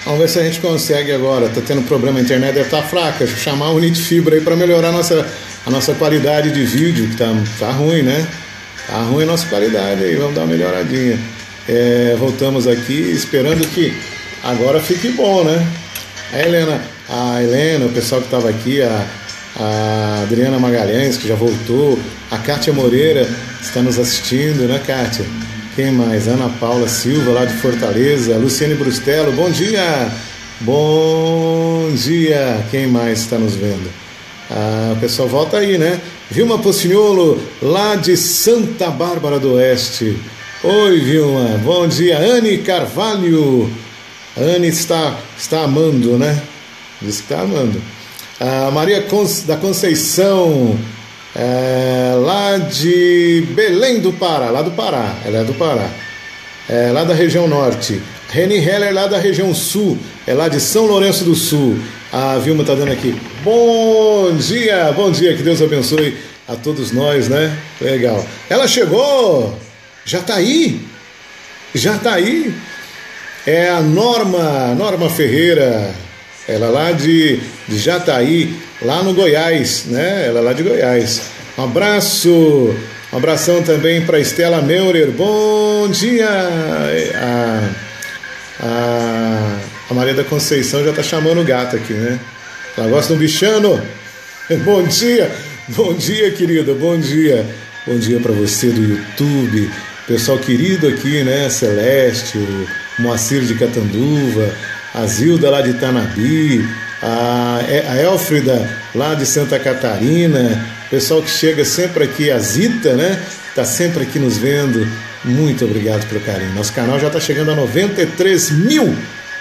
Vamos ver se a gente consegue agora. Tá tendo problema, a internet deve estar fraca. Chamar o Unifibra aí para melhorar a nossa qualidade de vídeo, que tá ruim, né? Tá ruim a nossa qualidade aí, vamos dar uma melhoradinha. Voltamos aqui esperando que agora fique bom, né? A Helena, o pessoal que estava aqui, a Adriana Magalhães, que já voltou, a Kátia Moreira está nos assistindo, né, Kátia? Quem mais? Ana Paula Silva, lá de Fortaleza, Luciane Brustelo, bom dia! Bom dia! Quem mais está nos vendo? O pessoal volta aí, né? Vilma Postignolo, lá de Santa Bárbara do Oeste. Oi, Vilma, bom dia. Anne Carvalho. A Anne está amando, né? Diz que está amando. A Maria da Conceição, lá de Belém do Pará, lá do Pará, ela é do Pará, lá da região norte. Reni Heller, lá da região sul, lá de São Lourenço do Sul. A Vilma está dando aqui, bom dia, que Deus abençoe a todos nós, né? Legal. Ela chegou, já está aí. É a Norma Ferreira, ela lá de Jataí, lá no Goiás, né? Ela lá de Goiás. Um abração também para Estela Meurer, bom dia. A Maria da Conceição já está chamando o gato aqui, né? Ela gosta de um bichano. Bom dia, querida, bom dia para você do YouTube, pessoal querido aqui, né? Celeste, o Moacir de Catanduva, a Zilda lá de Itanabi, a Elfrida lá de Santa Catarina, pessoal que chega sempre aqui, a Zita, né? Está sempre aqui nos vendo. Muito obrigado pelo carinho. Nosso canal já está chegando a 93 mil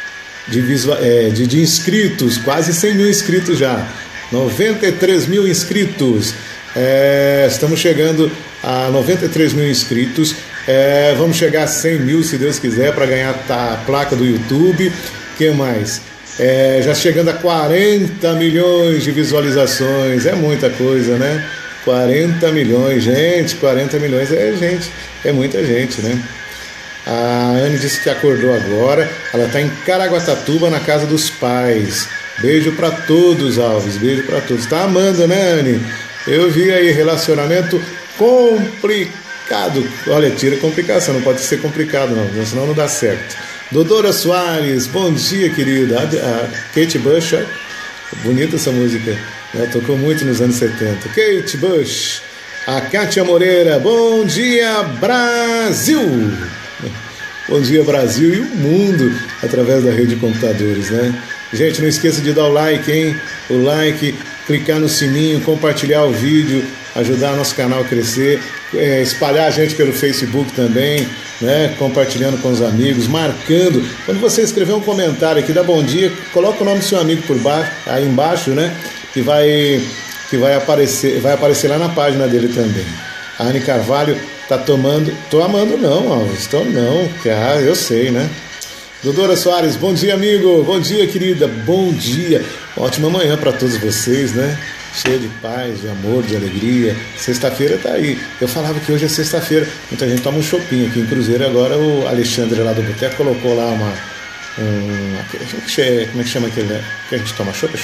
de inscritos, quase 100 mil inscritos já. 93 mil inscritos. Estamos chegando a 93 mil inscritos. Vamos chegar a 100 mil, se Deus quiser, para ganhar a placa do YouTube. O que mais? Já chegando a 40 milhões de visualizações. É muita coisa, né? 40 milhões, gente. 40 milhões é muita gente, né? A Anne disse que acordou agora. Ela está em Caraguatatuba, na casa dos pais. Beijo para todos, Alves. Beijo para todos. Tá amando, né, Anne? Eu vi aí relacionamento complicado. Olha, tira complicação. Não pode ser complicado, não. Senão não dá certo. Dodora Soares, bom dia, querida. A Kate Bush, bonita essa música, né? Tocou muito nos anos 70. Kate Bush. A Kátia Moreira, bom dia, Brasil. Bom dia, Brasil e o mundo, através da rede de computadores, né? Gente, não esqueça de dar o like, hein? O like, clicar no sininho, compartilhar o vídeo, ajudar nosso canal a crescer, espalhar a gente pelo Facebook também, né? Compartilhando com os amigos, marcando. Quando você escrever um comentário aqui, dá bom dia, coloca o nome do seu amigo por baixo, aí embaixo, né? Que vai aparecer lá na página dele também. A Anne Carvalho tá tomando. Tô amando não, Alves. Tô não. Eu sei, né? Dodora Soares, bom dia, amigo. Bom dia, querida. Bom dia. Ótima manhã para todos vocês, né? Cheia de paz, de amor, de alegria. Sexta-feira tá aí. Eu falava que hoje é sexta-feira. Muita gente toma um chopinho aqui em Cruzeiro. Agora o Alexandre lá do Boteco colocou lá como é que chama aquele que a gente toma chopp?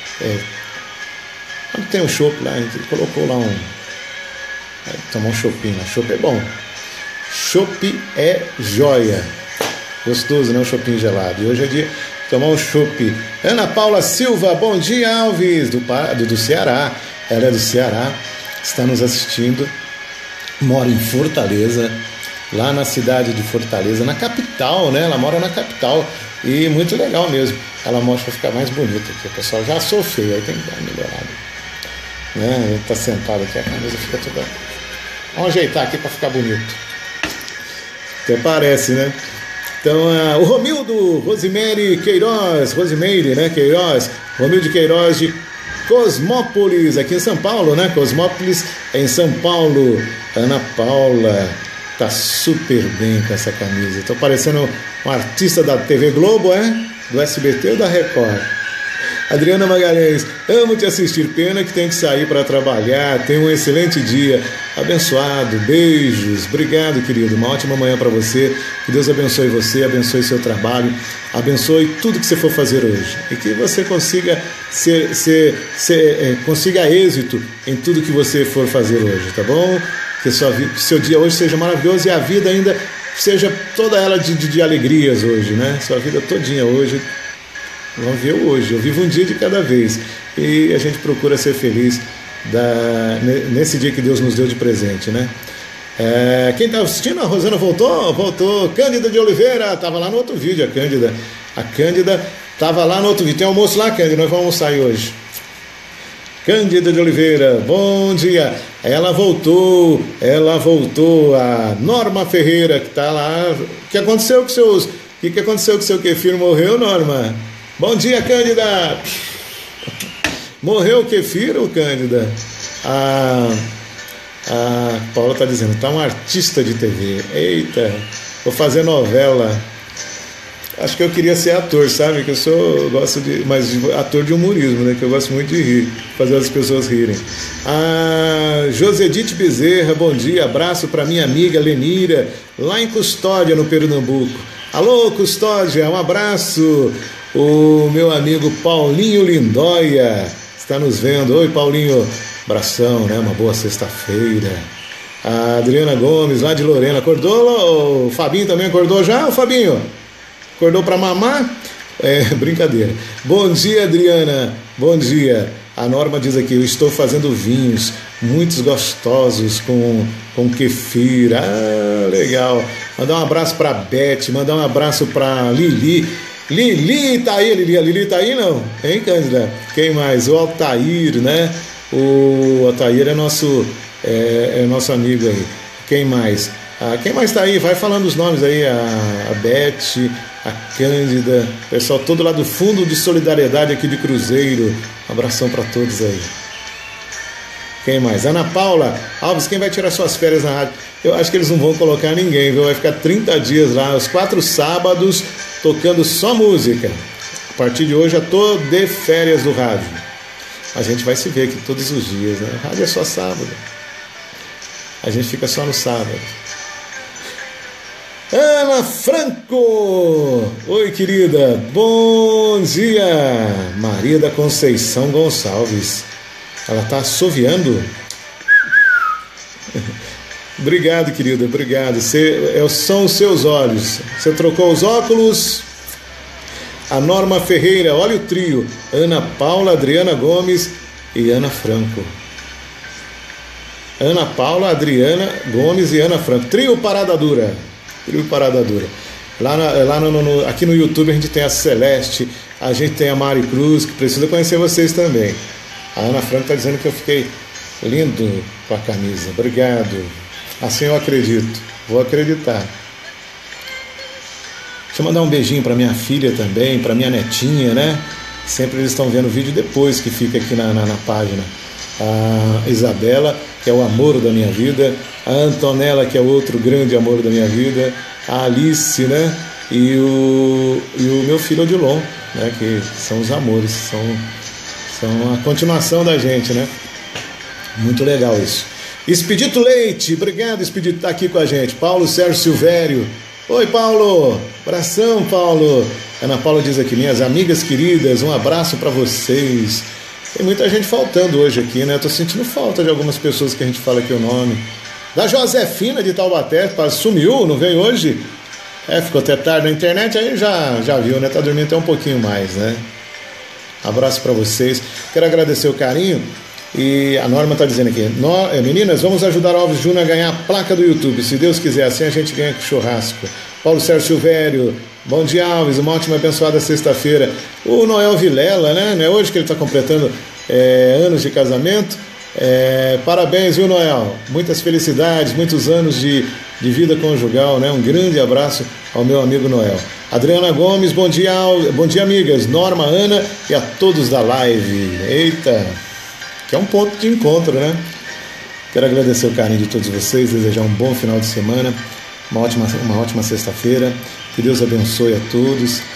Quando tem um chopp lá, a gente colocou lá tomar um chopinho lá. Chopp é bom. Chopp é joia. Gostoso, né? Um chopinho gelado. E hoje é dia de tomar um chopp. Ana Paula Silva, bom dia, Alves, do Ceará. Ela é do Ceará, está nos assistindo. Mora em Fortaleza, lá na cidade de Fortaleza, na capital, né? Ela mora na capital. E muito legal mesmo. Ela mostra para ficar mais bonita aqui. O pessoal já sou feio, aí tem que dar uma melhorada. Né? Ele tá sentado aqui, a camisa fica toda. Vamos ajeitar aqui para ficar bonito. Até parece, né? Então, o Romildo Rosemary Queiroz, Romildo Queiroz de Cosmópolis, aqui em São Paulo, né? Cosmópolis é em São Paulo. Ana Paula tá super bem com essa camisa. Tô parecendo um artista da TV Globo, do SBT ou da Record? Adriana Magalhães, amo te assistir, pena que tem que sair para trabalhar, tenha um excelente dia, abençoado, beijos, obrigado querido, uma ótima manhã para você, que Deus abençoe você, abençoe seu trabalho, abençoe tudo que você for fazer hoje, e que você consiga consiga êxito em tudo que você for fazer hoje, tá bom? Que seu dia hoje seja maravilhoso e a vida ainda seja toda ela de alegrias hoje, né? Sua vida todinha hoje, vamos ver hoje, eu vivo um dia de cada vez e a gente procura ser feliz nesse dia que Deus nos deu de presente, né? Quem está assistindo, a Rosana voltou, Cândida de Oliveira, estava lá no outro vídeo, a Cândida estava lá no outro vídeo, tem almoço lá, Cândida, nós vamos almoçar aí hoje. Cândida de Oliveira, bom dia. Ela voltou, a Norma Ferreira, que está lá. O que aconteceu com o seu kefir? Morreu, Norma? Bom dia, Cândida. Morreu o kefir, Cândida? A Paula está dizendo, tá um artista de TV. Eita, vou fazer novela. Acho que eu queria ser ator, sabe? Que eu gosto mas ator de humorismo, né? Que eu gosto muito de rir, fazer as pessoas rirem. A Josedite Bezerra, bom dia, abraço para minha amiga Lenira, lá em Custódia, no Pernambuco. Alô, Custódia, um abraço. O meu amigo Paulinho Lindóia está nos vendo. Oi, Paulinho, abração, né? Uma boa sexta-feira. A Adriana Gomes, lá de Lorena, acordou? O Fabinho também acordou já, o Fabinho? Acordou para mamar? Brincadeira. Bom dia, Adriana. Bom dia. A Norma diz aqui, eu estou fazendo vinhos muito gostosos com kefir. Ah, legal. Mandar um abraço para Beth, mandar um abraço para Lili. Lili tá aí, Lili. A Lili tá aí, não? Hein, Cândida? Quem mais? O Altair, né? O Altair é nosso amigo aí. Quem mais? Quem mais tá aí? Vai falando os nomes aí. A Beth, a Cândida, pessoal todo lá do Fundo de Solidariedade aqui de Cruzeiro. Um abração para todos aí. Quem mais? Ana Paula Alves, quem vai tirar suas férias na rádio? Eu acho que eles não vão colocar ninguém, viu? Vai ficar 30 dias lá, os 4 sábados, tocando só música. A partir de hoje eu tô de férias do rádio. A gente vai se ver aqui todos os dias, né? A rádio é só sábado. A gente fica só no sábado. Ana Franco, oi querida, bom dia. Maria da Conceição Gonçalves, ela está assoviando. Obrigado, querida, obrigado. São os seus olhos. Você trocou os óculos? A Norma Ferreira, olha o trio: Ana Paula, Adriana Gomes e Ana Franco. Ana Paula, Adriana Gomes e Ana Franco. Trio Parada Dura. Aqui no YouTube a gente tem a Celeste, a gente tem a Mari Cruz, que precisa conhecer vocês também. A Ana Franco está dizendo que eu fiquei lindo com a camisa. Obrigado. Assim eu acredito. Vou acreditar. Deixa eu mandar um beijinho para minha filha também, para minha netinha, né? Sempre eles estão vendo o vídeo depois que fica aqui na página. A Isabela, que é o amor da minha vida, a Antonella, que é outro grande amor da minha vida, a Alice, né? E o meu filho Odilon, né? Que são os amores, são a continuação da gente, né? Muito legal isso. Expedito Leite, obrigado, Expedito, tá aqui com a gente. Paulo Sérgio Silvério, oi Paulo, abração Paulo. Ana Paula diz aqui, minhas amigas queridas, um abraço para vocês. Tem muita gente faltando hoje aqui, né? Eu tô sentindo falta de algumas pessoas que a gente fala aqui o nome. Da Josefina de Taubaté, sumiu, não veio hoje? Ficou até tarde na internet, aí já viu, né? Tá dormindo até um pouquinho mais, né? Abraço para vocês. Quero agradecer o carinho. E a Norma tá dizendo aqui, meninas, vamos ajudar o Alves Júnior a ganhar a placa do YouTube. Se Deus quiser, assim a gente ganha churrasco. Paulo Sérgio Silvério, bom dia Alves, uma ótima e abençoada sexta-feira. O Noel Vilela, né? Não é hoje que ele está completando anos de casamento. Parabéns, viu, Noel? Muitas felicidades, muitos anos de vida conjugal, né? Um grande abraço ao meu amigo Noel. Adriana Gomes, bom dia, amigas. Norma, Ana e a todos da live. Eita, que é um ponto de encontro, né? Quero agradecer o carinho de todos vocês, desejar um bom final de semana, uma ótima sexta-feira. Que Deus abençoe a todos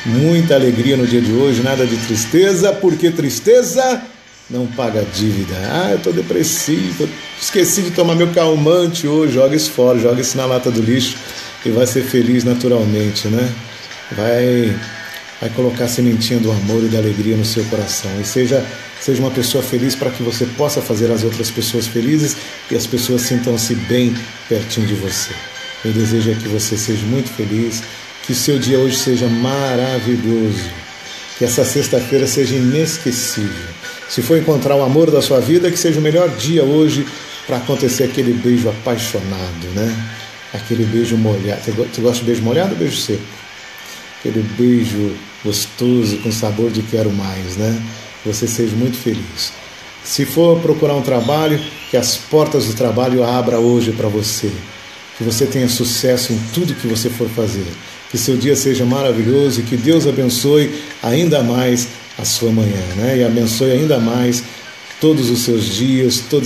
muita alegria no dia de hoje, nada de tristeza, porque tristeza não paga dívida. Eu tô depressivo, esqueci de tomar meu calmante hoje. Joga isso fora, joga isso na lata do lixo e vai ser feliz naturalmente, né? Vai colocar a sementinha do amor e da alegria no seu coração e seja uma pessoa feliz para que você possa fazer as outras pessoas felizes e as pessoas sintam-se bem pertinho de você. Meu desejo é que você seja muito feliz, que seu dia hoje seja maravilhoso, que essa sexta-feira seja inesquecível. Se for encontrar o amor da sua vida, que seja o melhor dia hoje para acontecer aquele beijo apaixonado, né? Aquele beijo molhado. Você gosta de beijo molhado ou beijo seco? Aquele beijo gostoso, com sabor de quero mais, né? Que você seja muito feliz. Se for procurar um trabalho, que as portas do trabalho abram hoje para você. Que você tenha sucesso em tudo que você for fazer. Que seu dia seja maravilhoso e que Deus abençoe ainda mais a sua manhã, né? E abençoe ainda mais todos os seus dias, todo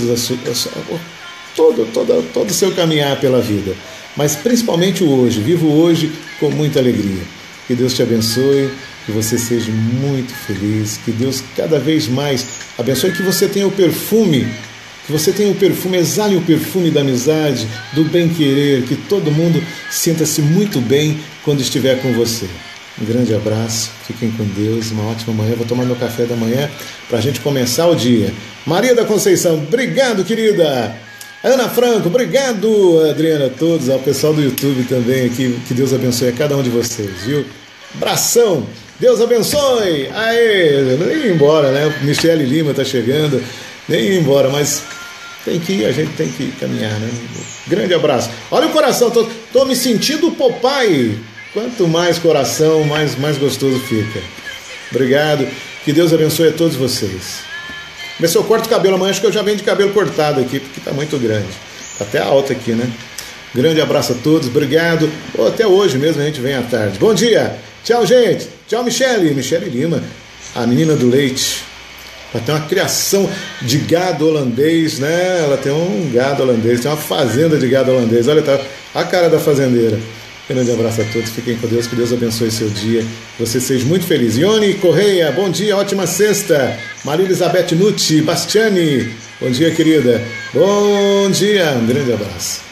o seu caminhar pela vida. Mas principalmente o hoje. Viva o hoje com muita alegria. Que Deus te abençoe, que você seja muito feliz, que Deus cada vez mais abençoe, que você tenha o perfume, exale o perfume da amizade, do bem-querer, que todo mundo sinta-se muito bem quando estiver com você. Um grande abraço, fiquem com Deus, uma ótima manhã. Vou tomar meu café da manhã para a gente começar o dia. Maria da Conceição, obrigado, querida. Ana Franco, obrigado, Adriana, todos, ao pessoal do YouTube também aqui, que Deus abençoe a cada um de vocês, viu? Abração, Deus abençoe. Aê, nem ir embora, né? Michele Lima tá chegando, nem ir embora, mas a gente tem que caminhar, né? Grande abraço. Olha o coração, tô me sentindo Popeye. Quanto mais coração, mais gostoso fica. Obrigado, que Deus abençoe a todos vocês. Ver se eu corto o cabelo amanhã, acho que eu já venho de cabelo cortado aqui, porque tá muito grande. Tá até alto aqui, né? Grande abraço a todos, obrigado. Até hoje mesmo a gente vem à tarde. Bom dia, tchau, gente. Tchau, Michele Lima, a menina do leite. Ela tem uma criação de gado holandês, né? Ela tem um gado holandês, tem uma fazenda de gado holandês. Olha, tá a cara da fazendeira. Grande abraço a todos, fiquem com Deus, que Deus abençoe seu dia, você seja muito feliz. Ione Correia, bom dia, ótima sexta. Maria Elizabeth Nucci, Bastiani, bom dia, querida. Bom dia, um grande abraço.